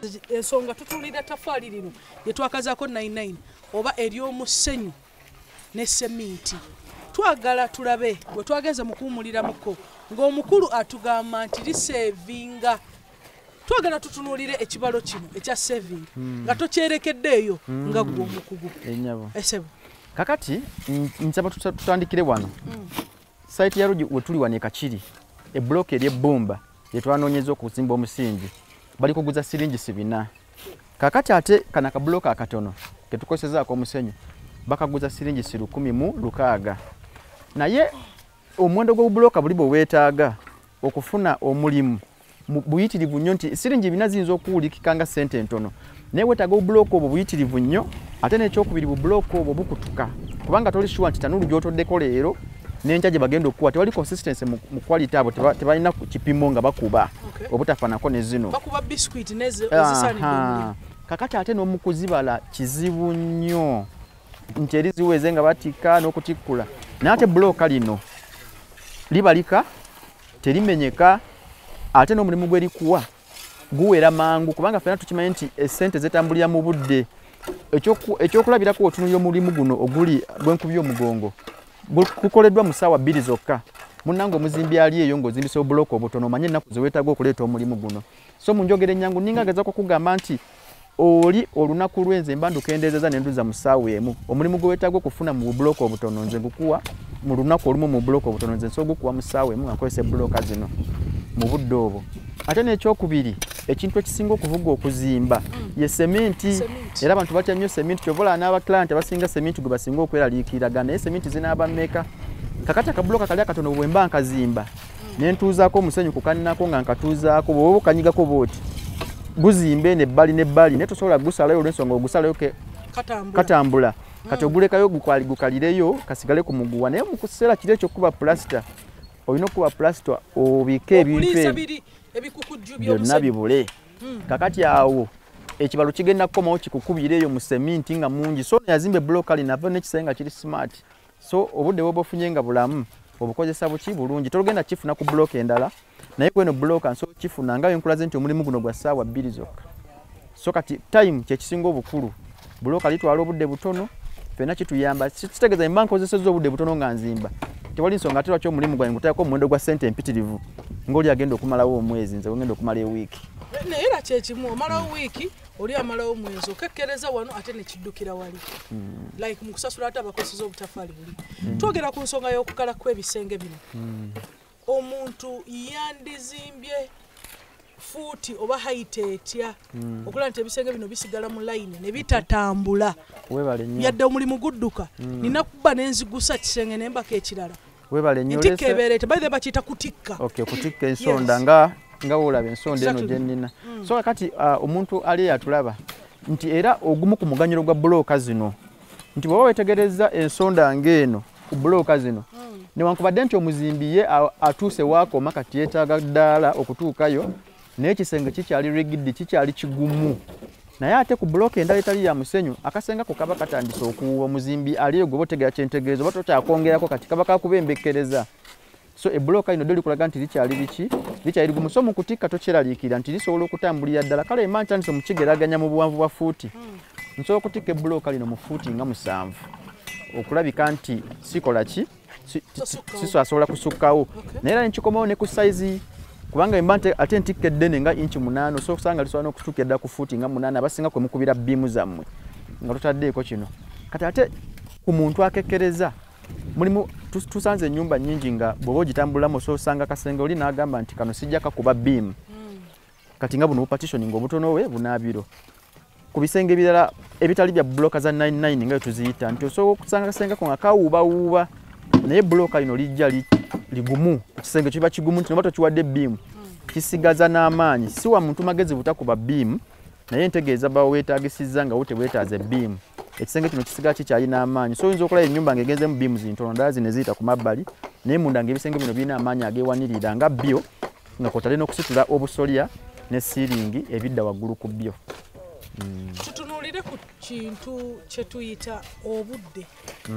ensonga tutulira tafaali lino yetwakazaako 99 oba ery'omusenyu ne seminti twagala tulabe bwe twageze mu kuwumuliramuko ng'omukulu atugamba nti lisevinga twagala tutunuulire ekibalo kino ekya saving nga tokyerekeddeeyo nga gwe omukugu esebo kakati nsaba tutandikire wano site ya Rugi wetuli wane Kachiri ebloke ery'ebbumba yetwanoonyeza okuzimba omusingi bali kuguza siringi 7 kakati ate kana ka bloka akatono ketukosezaako omusenyu bakaguza siringi 116 naye omuwendo gw'obubloka buli bwe weetaaga okufuna omulimu buyitirivu nnyo nti siringi 4 ziyinza okuwulikika nga ssente entono naye weetaaga obubloka obwo buyitirivu nnyo ate n'ekyokubiri bubloka obwo bukutuka kubanga toli sure nti tanuulu gy'otoddeko leero n'enkya gye bagenda okukuwa tewali consistency mu quality abo tebalina kipimo nga bakuba obutafaanako ne zino bakuba biscuit nezisaanidde kakati ate n'omukuzibala kizibu nnyo nti eriziweze nga batikka n'okutikkula naye ate bloka lino libalika terimenyeka ate n'omulimu gwe likuwa guwera mangu kubanga ffenna tukimanyi nti essente zetambulira mu budde ekyokulabirako otunulira omulimu guno oguli gwenkubya omugongo gukoleddwa mu ssaawa 2 zokka munnange omuzimbi ali eyo ng'ozimbisa obuloka obutono omanye ennaku ze weetaaga okuleeta omulimu guno so mu njogera ennyangu ninga agezaako okugamba nti oli olunaku lwenze mba ndukendeezeza ne nduza mu ssaawa emu omulimu gwe weetaaga okufuna mu buloka obutono nze gukuwa mu lunaku olumu mu buloka obutono nze nsobola okukuwa mu ssaawa emu nga nkozesa buloka zino mu budde obwo ate n'ekyokubiri ekintu ekisinga okuvuga okuzimba ye seminti era abantu batya nnyo seminti kyovola n'abaklanti abasinga seminti gwe basinga okweraliikiragana naye seminti zinaaba mmeka kakati akabuloka kali akatono bwe mba nkazimba ne ntuuzaako omusenyu kukaninako nga nkatuuzaako bw'oba okanyigako bw'oti guzimbe n'ebbali n'ebbali naye tosobola gusalayo olw'ensonga ogusalayo katambula kati ogulekayo gukalireyo kasigale ku muguwa naye mu kiseera kiri ekyokuba pulasita olina okuba pulasita obike ebintu byonna bibule kakati awo ekibalo kigenda kukomawo kikukubireeyo mu seminti nga mungi so yazimba ebuloka linava n'ekisenga kiri smart so obudde bwoba ofunye nga bulamu obukozesa buki bulungi tolugenda kifuna ku buloka endala naye kweno buloka nso kifuna nga yenkulaze nti omulimu guno gwa ssaawa 2 zokka so kati time kyekisinga obukulu buloka litwala obudde butono fena kituyamba kitegeeza emba nkozesezza obudde butono nga nzimba tewali nsonga ate lwaki omulimu gwange ngutaako omuwendo gwa ssente empitirivu ng'oli agenda okumalawo omwezi nze ngenda okumala ewiiki naye era kyekimu omalawo wiiki oli amalawo omwezi okekkereza wano ate nekiddukira wali like mu kusasula ate abakozesa obutafaali buli twogera ku nsonga y'okukala kw'ebisenge bino omuntu yandizimbye fuuti oba hayite etya okulaba nti ebisenge bino bisigala mu layini ne bitatambula yadde omulimu gudduka nina kuba nenzigusa kisenge nembaka ekirala ntikka ebeerete baithe bakiyita kutikka kutikka ensonda nga woolaba ensonda eno gye nnina so kakati omuntu ali atulaba nti era ogumu ku muganyulo gwa buloka zino nti bw'oba weetegereza ensonda ng'eno ku buloka zino newankubadde nti omuzimbi ye atuuse waakoma kati yeetaaga ddaala okutuukayo naye ekisenge kikyali rigidi kikyali kigumu naye ate ku buloka endala etali ya musenyu akasenga ko kaba katandise okuwuuba omuzimbi ali eyo gwe botegera kyentegerezo oba tokyakwongerako kati kaba kakubembekkereza so ebuloka lino dyo likulaga nti likyali biki likyali ligumu so mu kutikka tokyeraliikirira nti lisobola okutambulira ddala kale ema ntandise mukigeraganya mu buwanvu bwa fuuti nsobola okutikka ebuloka lino mu fuuti nga 7 okulabika nti sikola ki siso asobola kusukkawo naye era nkikomawo ne ku saizi kubanga emba ate ntikka eddene nga inchi 8 so kusanga lisobola n'okutuuka edda ku fuuti nga 8 abasinga kwe mukubira bbiimu zammwe nga totaddeeko kino kati ate ku muntu akekkereza mulimu tusanze ennyumba nnyingi nga bw'oba ogitambulamu so osanga kasenge oli n'agamba nti kano sijja kakuba bbiimu kati nga buno bupatitioning obutono we bunaabiro ku bisenge ebirala ebitali bya buloka za 99 nga tuziyita nti osobola okusanga kasenge ko nga kawuubawuuba naye buloka lino lijja ligumu ekisenge kiba kigumu nti noba tokiwadde bbiimu kisigaza n'amaanyi si wa muntu magezi butakuba bbiimu naye ntegeeza bawo weetaagisizza nga wetebwetaaze bbiimu ekisenge kino kisigala kikyalina amaanyi so oyinza okulaba ennyumba ng'egenzemu bbiimu zintono ndala zino eziyita ku mabbali naye munda ng'ebisenge bino birina amaanyi ageewanirira nga byo nga kwotale n'okusitula obusolya ne siiringi ebidda waggulu ku byo tutunuulire ku kintu kye tuyita obudde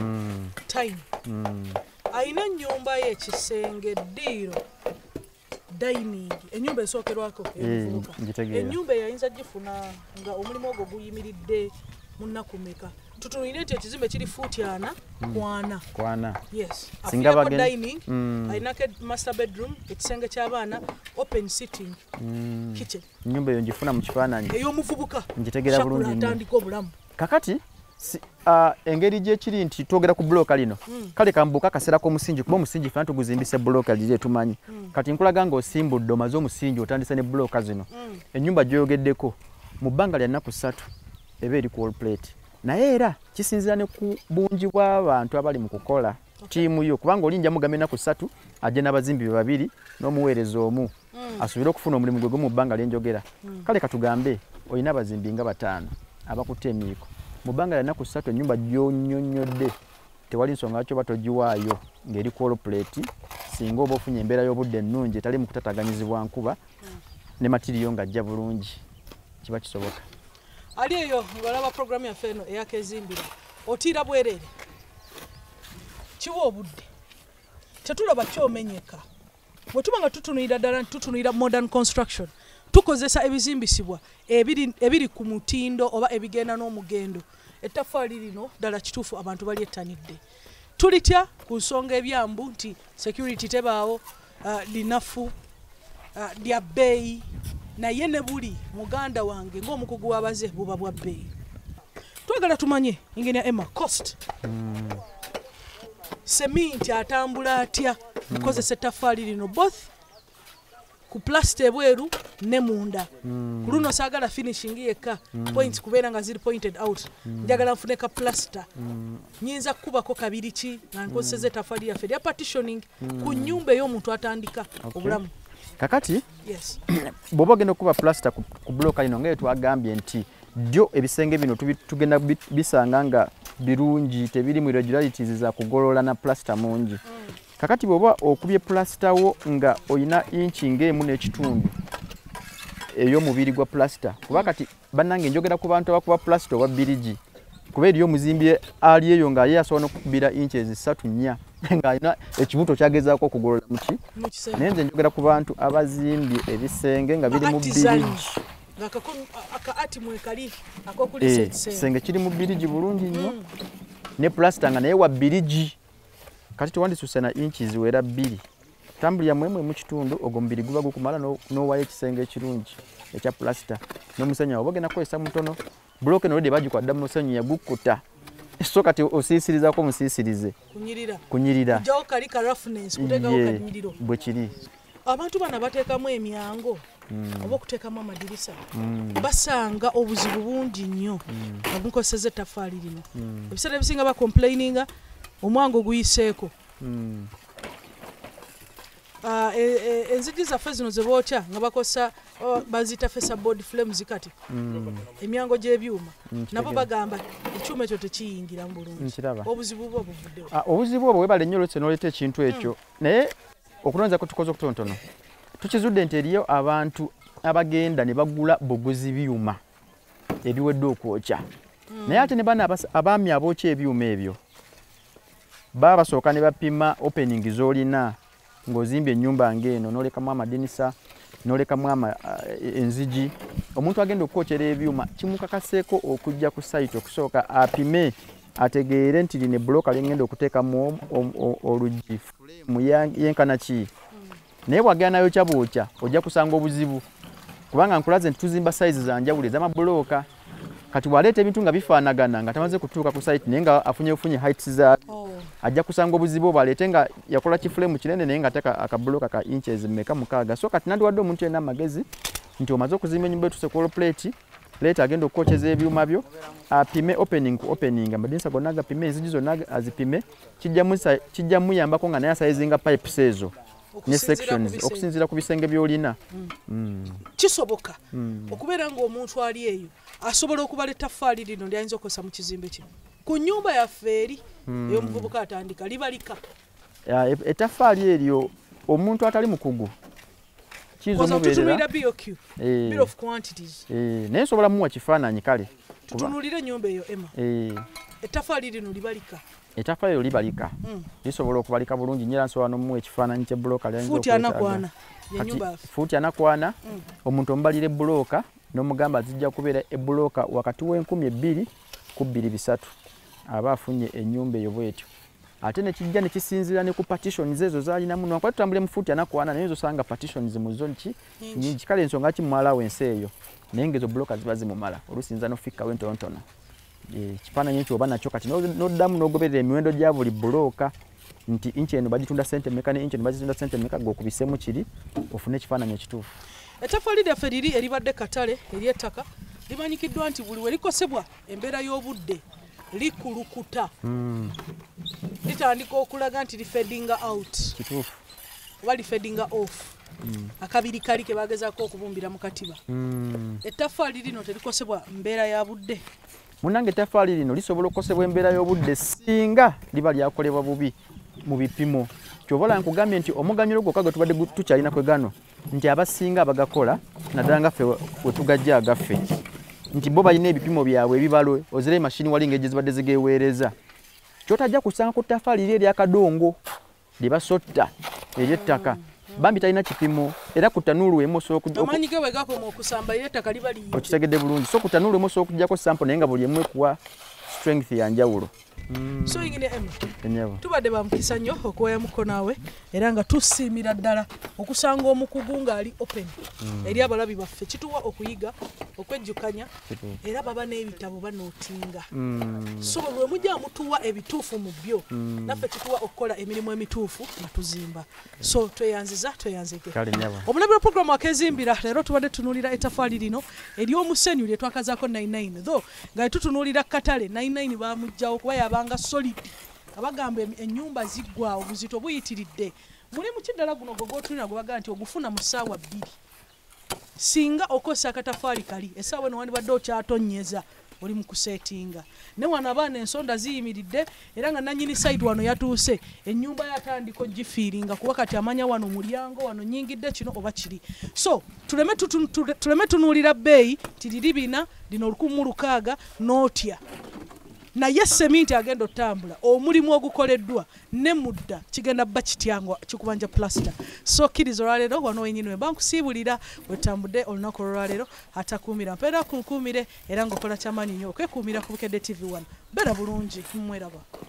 time ayina ennyumba ye ekisenge ddiiro dining ennyumba esookerwako emuvubuka ennyumba eyayinza gifuna nga omulimu ogwo guyimiridde munnakumeka tutunulire nti ekizimbe kiri fuuti 4 yes afuneko dining alinako master bedroom ekisenge ky'abaana open sitting kitchen ennyumba eyo ngifuna mu kifaananyi ey'omuvubuka ngitegeera bulungi atandika obulamu kakati engeri gyekiri nti twogera ku buloka lino kale kambuka akaseera k'omusingi kuba omusingi fana tuguzimbise buloka liri tumanyi kati nkulaga ng'osimbudde omaze omusingi otandise ne buloka zino ennyumba gyoyogeddeko mu bbanga lya nnaku 3 eba eri ku plate naye era kisinzira ne ku bungi bw'abantu abali mu kukola tiimu yo kubanga olinja mugambe ennaku 3 ajje n'abazimbi 2 n'omuweereza omu asuubire okufuna omulimu gwe mu bbanga lyenjogera kale katugambe olina abazimbi nga 5 abakutte emiiko mu bbanga lya nnaku 3 ennyumba gy'onyonnyodde tewali nsonga lwaki oba togiwaayo ng'eri ku plate singa oba ofunye embeera y'obudde ennungi etali mu kutataganyizibwa nkuba ne matiriyo ng'ajja bulungi kiba kisoboka ali eyo ng'olaba programu yaffe eno eyakezimbira otiira bwereere kiwa obudde tetulaba kyomenyeka bwe tuba nga tutunulira ddala tutunulira modern construction tukozesa ebizimbisibwa ebiri ku mutindo oba ebigenda n'omugendo ettaffaali lino ddala kituufu abantu balyettanidde tulitya ku nsonga ebyambu nti security tebaawo linafu lya bbeeyi naye ne buli muganda wange ng'omukugu w'abaze buba bwa bbeeyi twagala tumanye ingenia Emma cost seminti atambula atya kukozesa ettaffaali lino both ku plasita ebweru ne munda ku luno saagala finishing yekka points kubeera nga ziri pointed out njagala nfune ka plasita nyinza kukubako kabiri ki nga nkozeseza ettaffaali yaffe lya partitioning ku nnyumba ey'omuntu atandika obulamu kakati yes bw'oba ogenda okuba plasita ku buloka lino nga twagambye nti ddyo ebisenge bino tugenda bisanga nga birungi tebirimu irregularities za kugolola na plasita mungi kakati bw'oba okubye plasita wo nga oyina inchi ng'emu n'ekitundu ey'omubiri gwa plasita kuba kati bannange njogera ku bantu abakuba plasita owa birigi kuba eriyo omuzimbi ali eyo nga ye asobola n'okukubira inchi 3-4 ng'alina ekibuto kyagezaako okugolola muki naye nze njogera ku bantu abazimbye ebisenge nga biri mu birigi ekisenge kiri mu birigi bulungi nnyo ne plasita nga naye wa birigi kati tewandisuse na inchi ziwera 2 tambulya mwemwe mu kitundu ogwo mubiri guba gukumala n'owayo ekisenge ekirungi ekya plasita n'omusenya oba ogenda kukozesa mutono buloke nolede bagikwadda mu musenyu yagukkuta so kati osiisirizaako musiisirize kunyirira bwe kiri abantu bana bateekamu emyango oba okuteekamu amadirisa basanga obuzibu bungi nnyo nga bukozeseza ettaffaali lino ebiseera ebisinga bacomplaininga omwango guyiseeko enzigi zaffe zino ze bookya nga bakozesa bazita fesaboard flames kati emyango gy'ebyuma nabo bagamba ekyuma ekyo tekiyingira mu bulungi obuzibu bwo buvuddewo obuzibu obwo webale nnyo olwese n'oleeta ekintu ekyo naye okulonza ko tukoze okutonotono tukizudde nti eriyo abantu abagenda ne bagula bogozi byuma ebiwedde okwokya naye ate ne bana abaami abookya ebyuma ebyo baba basooka ne bapima opening z'olina ng'ozimbye ennyumba ng'eno n'olekamu amadinisa n'olekamu enzigi omuntu agenda okukokyera ebyuma kimukakaseeko okujja ku site okusooka apime ategeere nti lino buloka lyengenda okuteekamu oluggi fulemu yenkana ki naye bwagenda nayo kyabwokya ojja kusanga obuzibu kubanga nkulaze nti tuzimba size za njawulo ez'amabulooka kati bwaleeta ebintu nga bifaanagana nga tamaze kutuuka ku site naye nga afunye heights za ajja kusanga obuzibu bwaleete nga yakola kifulemu kinene naye nga ateeka akabulooka ka inches 6 so kati nandiwadde omuntu yenna amagezi nti omaze okuzimba ennyumba etuse ku plate leeta agenda okukokyeza ebyuma byo apime opening ku opening amadinisa gonna agapime enzigi zonna azipime kijja muyambako nga naye asayizinga pipes ezo ne sections okusinziira ku bisenge by'olina kisoboka okubeera ng'omuntu ali eyo asobola okubala ettaffaali lino lyayinza okukozesa mu kizimbe kino ku nnyumba yaffe eri ey'omuvubuka atandika libalika ettaffaali eryo omuntu atali mukugu tutunulira BOQ bill of quantities naye nsobola muwa kifaananyi kale tutunulire ennyumba eyo Emma ettaffaali lino libalika ettaffaali eryo libalika lisobola okubalika bulungi nyera nsobola n'omuwa ekifaananyi ky'ebbulooka fuuti 4 ye nyumba futi anakwana omuntu ombalire buloka n'omugamba zijja kubeera ebuloka wakati w'12,000 ku 2,300 aba afunye ennyumba eyo bwetyo ate ne kijja ne kisinzira ne ku partitions ezo zalina muno kwa tutambule mu futi anakwana naye zo sanga partitions mu zone ki nyingi kale ensonga ki mwala wense eyo naye ngezo buloka ziba zimumala olusinza n'ofika wentontono kifaananyi ekyo oba nakyo kati n'oddamu n'ogoberera emiwendo gya buli buloka nti inchi eno bagitunda sente meka ne inchi eno bagitunda sente meka gokubisemu kiri ofune ekifaananyi ekituufu ettaffaali lyaffe liri eribadde katale ery'ettaka limanyikiddwa nti buli we likosebwa embeera y'obudde likulukuta litandika okulaga nti lifedinga out kituufu oba lifedinga off akabiri kali ke bagezaako okubumbira mu katiba ettaffaali lino telikosebwa mbeera ya budde munange ettaffaali lino lisobola okukosebwa embeera y'obudde singa liba lyakolebwa bubi mu bipimo kyobola nkugambye nti omuganyulo gwokka gwe tubadde tukyalina kwe gano nti abasinga abagakola naddala ngaffe we tugajja agaffe nti bo balina ebipimo byabwe ebibalo ozira emashini wali ng'ejo zibadde zigeweereza kyotajja kusanga ku ttaffaali liri eryakadongo lye basotta ery'ettaka bambi talina kipimo era ku tanuulu emu osobola amanyi ge bwe gakoma okusamba ery'ettaka liba liyidde okitegedde bulungi so ku tanuulu emu osobola okuggyako sample naye nga buli emu ekuwa strength ya njawulo so ingine emu enyabo tubadde bamukisa nnyo okuwayamuko naawe era nga tusiimira ddala okusanga omukugu ng'ali open eri abalabi baffe kituwa okuyiga okwejjukanya era baba n'ebitabo banootinga so bwe mujja mutuwa ebituufu mu byo naffe kituwa okukola emirimu emituufu nga tuzimba so tweyanzike obulabi bwa programu akezimbira leero tubadde tunuulira ettaffaali lino ery'omusenyu lye twakazaako 99 tho nga tutunuulira katale 99 bamugjawo kuba yabanga solid abagamba ennyumba ziggwa obuzito buyitiridde muli mu kiddala guno gwogotulina gwe bagaa nti ogufuna mu ssaawa 2 singa okosa akataffaali kali essaawa eno wandibadde okyatonyeza oli mu kuseetinga ne wano abaana ensonda ziyimiridde era nga nannyini site wano yatuuse ennyumba yatandika ogifiiringa kuba kati amanya wano mulyango wano nyingidde kino oba kiri so tuleme tunuulira bbeeyi tiriri bina lino 1,600 n'otya naye seminti agenda otambula omulimu ogukoleddwa ne mudda kigenda bba kityangwa kikubanja plaster so kirizo olwaleero wano wenyini wemba nkusiibulira wetambudde olunaku olwaleero atakuumira mpeera kunkuumire era ng'okola kyamaanyi nnyo okwekuumira ku Bukedde TV 1 beera bulungi mmweraba